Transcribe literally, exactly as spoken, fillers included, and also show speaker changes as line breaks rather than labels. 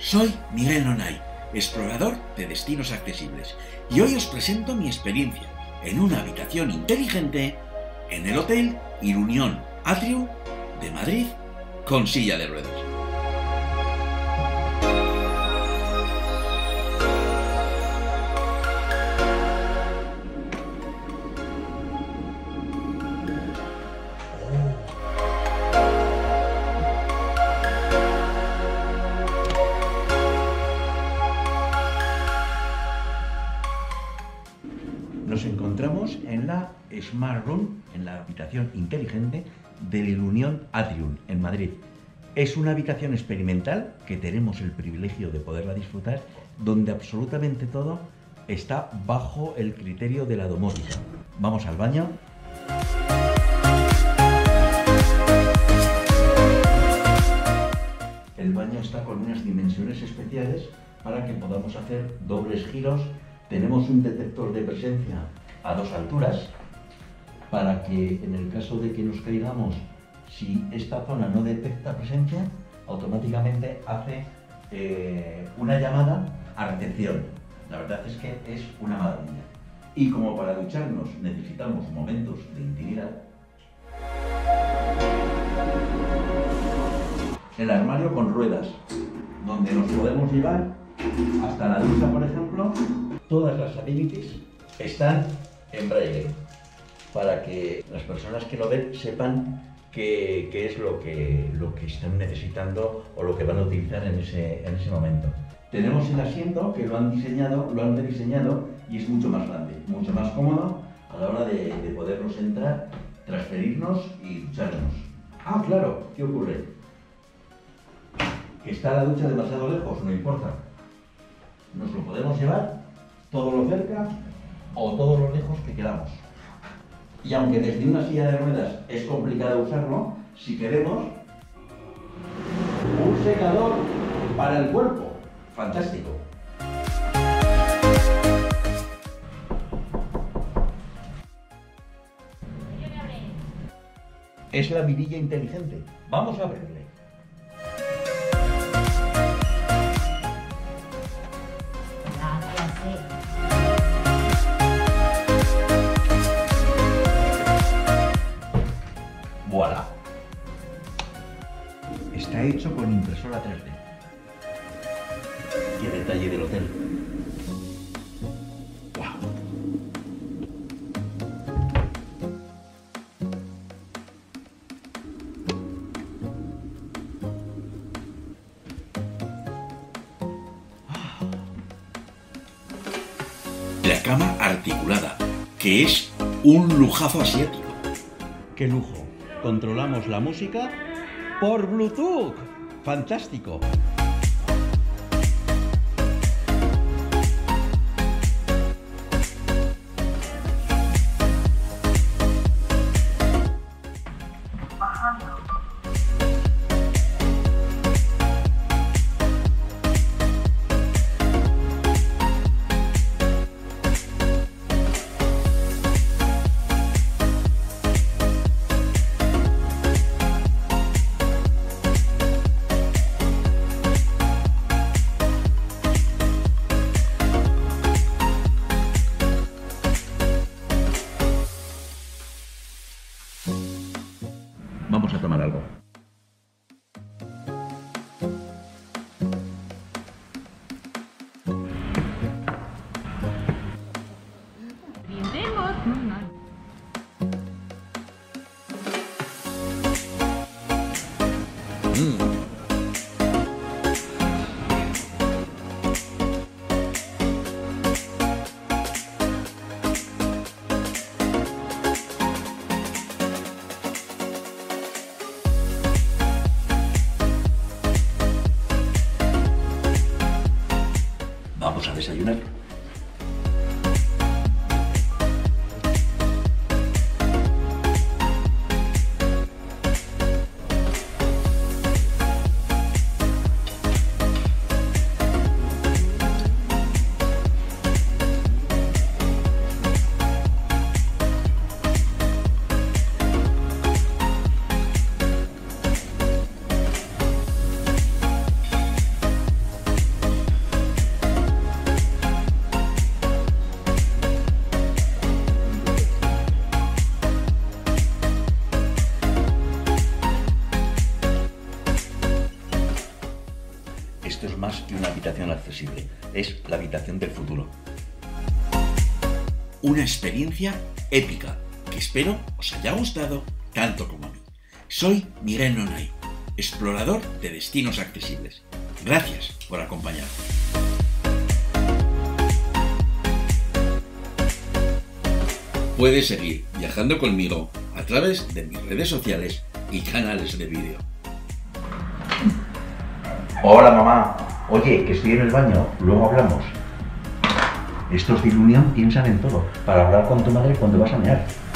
Soy Miguel Nonay, explorador de destinos accesibles, y hoy os presento mi experiencia en una habitación inteligente en el Hotel Ilunión Atrium de Madrid con silla de ruedas. Nos encontramos en la Smart Room, en la habitación inteligente del Ilunión Atrium en Madrid. Es una habitación experimental que tenemos el privilegio de poderla disfrutar, donde absolutamente todo está bajo el criterio de la domótica. Vamos al baño. El baño está con unas dimensiones especiales para que podamos hacer dobles giros. Tenemos un detector de presencia a dos alturas para que en el caso de que nos caigamos, si esta zona no detecta presencia, automáticamente hace eh, una llamada a recepción. La verdad es que es una maravilla. Y como para ducharnos necesitamos momentos de intimidad, el armario con ruedas, donde nos podemos llevar hasta la ducha, por ejemplo. Todas las amenities están en braille para que las personas que lo ven sepan qué, qué es lo que, lo que están necesitando o lo que van a utilizar en ese, en ese momento. Tenemos el asiento que lo han diseñado, lo han rediseñado y es mucho más grande, mucho más cómodo a la hora de, de podernos entrar, transferirnos y ducharnos. Ah, claro, ¿qué ocurre? Que está la ducha demasiado lejos, no importa. Nos lo podemos llevar todo lo cerca o todo lo lejos que queramos. Y aunque desde una silla de ruedas es complicado usarlo, si queremos un secador para el cuerpo, fantástico. Es la mirilla inteligente. Vamos a abrirle. ¡Voilà! Está hecho con impresora tres D. ¡Qué detalle del hotel! ¡Wow! La cama articulada, que es un lujazo asiático. ¡Qué lujo! Controlamos la música por Bluetooth. ¡Fantástico! Vamos a tomar algo.
Brindemos.
Mm. Vamos a desayunar. esto es más que una habitación accesible, es la habitación del futuro.
Una experiencia épica que espero os haya gustado tanto como a mí. Soy Miguel Nonay, explorador de destinos accesibles. Gracias por acompañarme. Puedes seguir viajando conmigo a través de mis redes sociales y canales de vídeo.
Hola mamá, oye, que estoy en el baño, luego hablamos. Estos de Ilunion piensan en todo, para hablar con tu madre cuando vas a mear.